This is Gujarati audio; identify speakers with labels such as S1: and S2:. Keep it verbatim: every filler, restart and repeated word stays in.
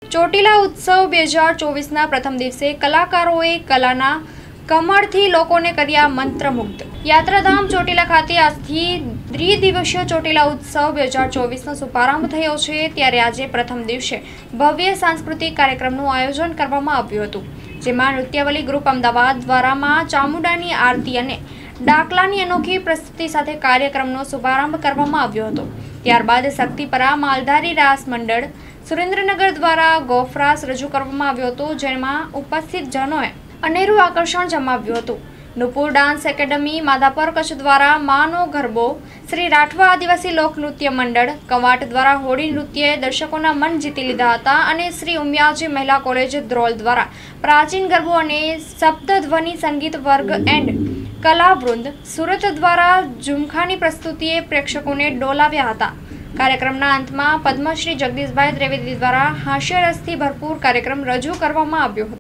S1: ચોટીલા ઉત્સવ બે હજાર ચોવીસના પ્રથમ દિવસે કલાકારોએ કલાના કમળથી લોકોને કર્યા મંત્રમુગ્ધ। યાત્રાધામ ચોટીલા ખાતે આજથી ત્રિદિવસીય ચોટીલા ઉત્સવ બે હજાર ચોવીસનો શુભારંભ થયો છે, ત્યારે આજે પ્રથમ દિવસે ભવ્ય સાંસ્કૃતિક કાર્યક્રમનું આયોજન કરવામાં આવ્યું હતું, જેમાં નૃત્યાવલી ગ્રુપ અમદાવાદ દ્વારા માં ચામુંડાની આરતી અને ડાકલાની અનોખી પ્રસ્તુતિ સાથે કાર્યક્રમનો શુભારંભ કરવામાં આવ્યો હતો। ત્યારબાદ શક્તિપરા માલધારી રાસ મંડળ સુરેન્દ્રનગર દ્વારા ગોફરાસ રજૂ કરવામાં આવ્યો હતો, જેમાં ઉપસ્થિત જનોએ અનેરું આકર્ષણ જમાવ્યું હતું। નુપુર ડાન્સ એકેડમી માધાપર કચ્છ દ્વારા માનો ગરબો, શ્રી રાઠવા આદિવાસી લોકનૃત્ય મંડળ કવાટ દ્વારા હોળી નૃત્યએ દર્શકોના મન જીતી લીધા હતા અને શ્રી ઉમિયાજી મહિલા કોલેજ ધ્રોલ દ્વારા પ્રાચીન ગરબો અને સપ્તધ્વનિ સંગીત વર્ગ એન્ડ કલાવૃંદ સુરત દ્વારા ઝુમખાની પ્રસ્તુતિએ પ્રેક્ષકોને ડોલાવ્યા હતા। કાર્યક્રમના અંતમાં પદ્મશ્રી જગદીશભાઈ ત્રિવેદી દ્વારા હાસ્યરસથી ભરપૂર કાર્યક્રમ રજૂ કરવામાં આવ્યો હતો।